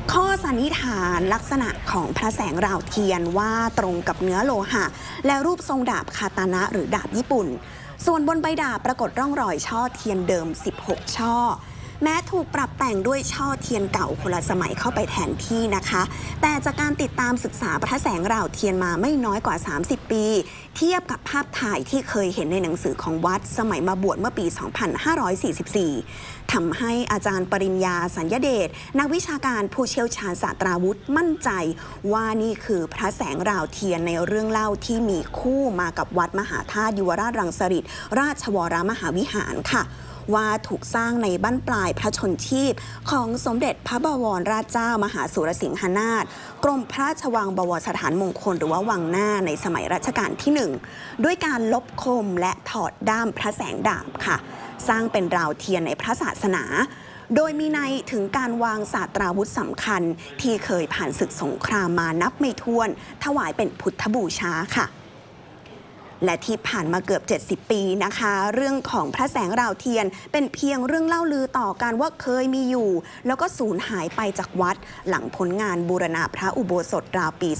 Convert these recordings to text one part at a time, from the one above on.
ข้อสันนิษฐานลักษณะของพระแสงราวเทียนว่าตรงกับเนื้อโลหะและรูปทรงดาบคาตานะหรือดาบญี่ปุ่นส่วนบนใบดาบปรากฏร่องรอยช่อเทียนเดิม16ช่อแม้ถูกปรับแต่งด้วยช่อเทียนเก่าคนละสมัยเข้าไปแทนที่นะคะแต่จากการติดตามศึกษาพระแสงราวเทียนมาไม่น้อยกว่า30ปีเทียบกับภาพถ่ายที่เคยเห็นในหนังสือของวัดสมัยมาบวชเมื่อปี 2544 ทำให้อาจารย์ปริญญาสัญญเดชนักวิชาการผู้เชี่ยวชาญศาสตราวุธมั่นใจว่านี่คือพระแสงราวเทียนในเรื่องเล่าที่มีคู่มากับวัดมหาธาตุยุวราชรังสฤษฎ์ราชวรมหาวิหารค่ะว่าถูกสร้างในบั้นปลายพระชนชีพของสมเด็จพระบวรราชเจ้ามหาสุรสิงหนาถกรมพระราชวังบวรสถานมงคลหรือว่าวังหน้าในสมัยรัชกาลที่1ด้วยการลบคมและถอดด้ามพระแสงดาบค่ะสร้างเป็นราวเทียนในพระศาสนาโดยมีในถึงการวางศาสตราวุธสำคัญที่เคยผ่านศึกสงครามมานับไม่ถ้วนถวายเป็นพุทธบูชาค่ะและที่ผ่านมาเกือบ70ปีนะคะเรื่องของพระแสงราวเทียนเป็นเพียงเรื่องเล่าลือต่อกันว่าเคยมีอยู่แล้วก็สูญหายไปจากวัดหลังผลงานบูรณะพระอุโบสถราวปี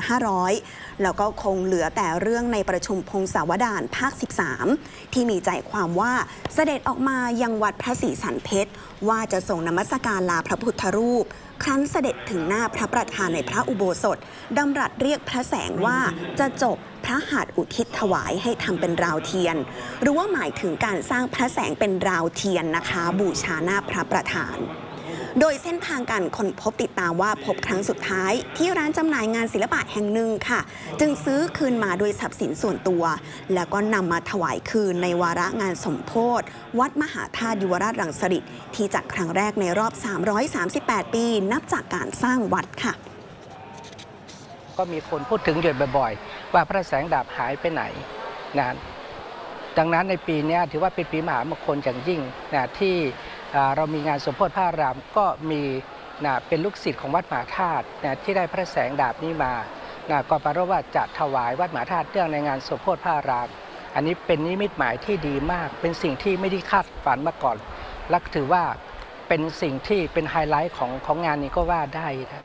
2500 แล้วก็คงเหลือแต่เรื่องในประชุมพงศาวดารภาค 13 ที่มีใจความว่าเสด็จออกมายังวัดพระศรีสันเพชรว่าจะส่งนมัสการลาพระพุทธรูปครั้นเสด็จถึงหน้าพระประธานในพระอุโบสถดำรัสเรียกพระแสงว่าจะจบพระหัตถ์อุทิศถวายให้ทำเป็นราวเทียนหรือว่าหมายถึงการสร้างพระแสงเป็นราวเทียนนะคะบูชาหน้าพระประธานโดยเส้นทางการค้นพบติดตามว่าพบครั้งสุดท้ายที่ร้านจำหน่ายงานศิลปะแห่งหนึ่งค่ะจึงซื้อคืนมาโดยทรัพย์สินส่วนตัวแล้วก็นำมาถวายคืนในวาระงานสมโภชวัดมหาธาตุยุวราชรังสฤษฎ์ที่จัดครั้งแรกในรอบ338ปีนับจากการสร้างวัดค่ะก็มีคนพูดถึงอยู่บ่อยๆว่าพระแสงดาบหายไปไหนนะดังนั้นในปีนี้ถือว่าเป็นปีมหามงคลอย่างยิ่งนะที่เรามีงานสมโภชพระอารามก็มีเป็นลูกศิษย์ของวัดมหาธาตุที่ได้พระแสงดาบนี้มาก็ปรารภว่าจะถวายวัดมหาธาตุเนื่องในงานสมโภชพระอารามอันนี้เป็นนิมิตหมายที่ดีมากเป็นสิ่งที่ไม่ได้คาดฝันมาก่อนและถือว่าเป็นสิ่งที่เป็นไฮไลท์ของงานนี้ก็ว่าได้นะ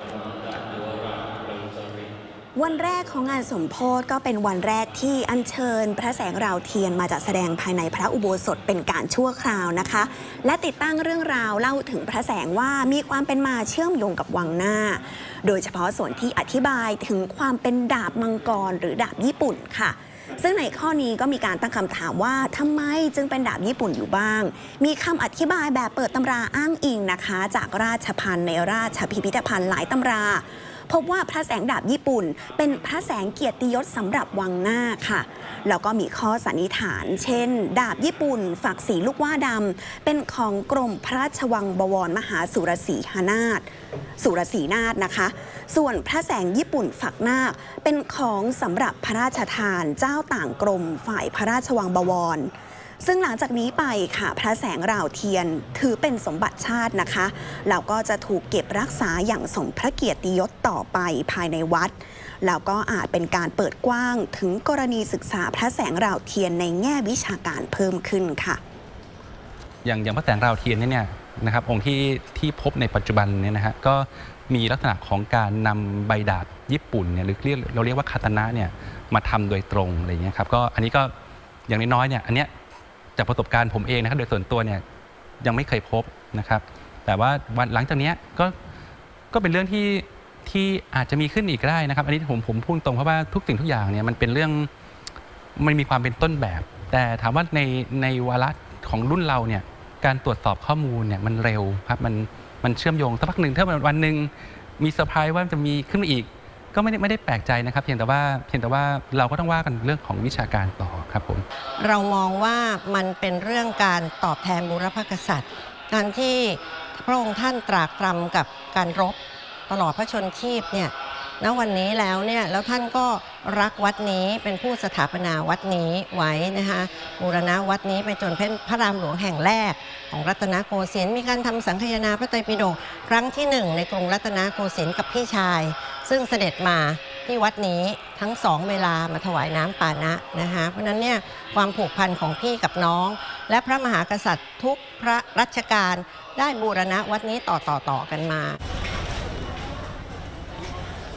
วันแรกของงานสมโภชก็เป็นวันแรกที่อัญเชิญพระแสงราวเทียนมาจัดแสดงภายในพระอุโบสถเป็นการชั่วคราวนะคะและติดตั้งเรื่องราวเล่าถึงพระแสงว่ามีความเป็นมาเชื่อมโยงกับวังหน้าโดยเฉพาะส่วนที่อธิบายถึงความเป็นดาบมังกรหรือดาบญี่ปุ่นค่ะซึ่งในข้อนี้ก็มีการตั้งคำถามว่าทำไมจึงเป็นดาบญี่ปุ่นอยู่บ้างมีคำอธิบายแบบเปิดตำราอ้างอิงนะคะจากราชภัณฑ์ในราชพิพิธภัณฑ์หลายตำราพบว่าพระแสงดาบญี่ปุ่นเป็นพระแสงเกียรติยศสำหรับวังหน้าค่ะแล้วก็มีข้อสันนิษฐานเช่นดาบญี่ปุ่นฝักสีลูกว่าดำเป็นของกรมพระราชวังบวรมหาสุรสีนาถนะคะส่วนพระแสงญี่ปุ่นฝักนาคเป็นของสำหรับพระราชทานเจ้าต่างกรมฝ่ายพระราชวังบวรซึ่งหลังจากนี้ไปค่ะพระแสงราวเทียนถือเป็นสมบัติชาตินะคะแล้วก็จะถูกเก็บรักษาอย่างสมพระเกียรติยศต่อไปภายในวัดแล้วก็อาจเป็นการเปิดกว้างถึงกรณีศึกษาพระแสงราวเทียนในแง่วิชาการเพิ่มขึ้นค่ะอย่างพระแสงราวเทียนเนี่ยนะครับองค์ที่พบในปัจจุบันเนี่ยนะฮะก็มีลักษณะของการนำใบดาบญี่ปุ่นเนี่ยหรือเราเรียกว่าคาตานะเนี่ยมาทำโดยตรงอะไรเงี้ยครับก็อันนี้ก็อย่างน้อยๆเนี่ยอันเนี้ยจากประสบการณ์ผมเองนะครับโดยส่วนตัวเนี่ยยังไม่เคยพบนะครับแต่ว่าวันหลังจากนี้ก็เป็นเรื่องที่อาจจะมีขึ้นอีกได้นะครับอันนี้ผมพูดตรงเพราะว่าทุกสิ่งทุกอย่างเนี่ยมันเป็นเรื่องมันมีความเป็นต้นแบบแต่ถามว่าในวาระของรุ่นเราเนี่ยการตรวจสอบข้อมูลเนี่ยมันเร็วครับมันเชื่อมโยงสักพักหนึ่งถ้าวันหนึ่งมีเซอร์ไพรส์ว่าจะมีขึ้นมาอีกก็ไม่ได้แปลกใจนะครับเพียงแต่ว่าเราก็ต้องว่ากันเรื่องของวิชาการต่อครับผมเรามองว่ามันเป็นเรื่องการตอบแทนบุรพกษัตริย์การที่พระองค์ท่านตรากตรำกับการรบตลอดพระชนชีพเนี่ยณวันนี้แล้วเนี่ยแล้วท่านก็รักวัดนี้เป็นผู้สถาปนาวัดนี้ไว้นะคะบูรณะวัดนี้ไปจนเป็นพระรามหลวงแห่งแรกของรัตนโกสินทร์มีการทำสังคายนาพระไตรปิฎกครั้งที่1ในกรุงรัตนโกสินทร์กับพี่ชายซึ่งเสด็จมาที่วัดนี้ทั้ง2เวลามาถวายน้ำปานะนะคะเพราะนั้นเนี่ยความผูกพันของพี่กับน้องและพระมหากษัตริย์ทุกพระรัชกาลได้บูรณะวัดนี้ต่อกันมา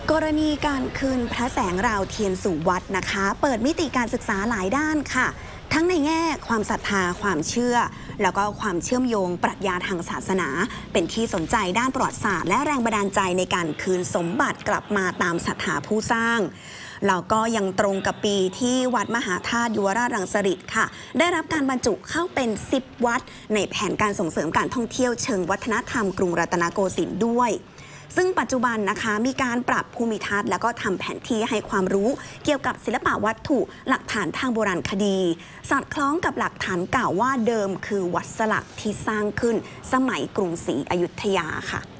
กรณีการคืนพระแสงราวเทียนสู่วัดนะคะ เปิดมิติการศึกษาหลายด้านค่ะ ทั้งในแง่ความศรัทธาความเชื่อ แล้วก็ความเชื่อมโยงปรัชญาทางศาสนา เป็นที่สนใจด้านประวัติศาสตร์และแรงบันดาลใจในการคืนสมบัติกลับมาตามศรัทธาผู้สร้างแล้วก็ยังตรงกับปีที่วัดมหาธาตุยุวราชรังสฤษฎ์ค่ะได้รับการบรรจุเข้าเป็น10วัดในแผนการส่งเสริมการท่องเที่ยวเชิงวัฒนธรรมกรุงรัตนโกสินทร์ด้วยซึ่งปัจจุบันนะคะมีการปรับภูมิทัศน์แล้วก็ทำแผนที่ให้ความรู้เกี่ยวกับศิลปะวัตถุหลักฐานทางโบราณคดีสอดคล้องกับหลักฐานเก่าว่าเดิมคือวัดสลักที่สร้างขึ้นสมัยกรุงศรีอยุธยาค่ะ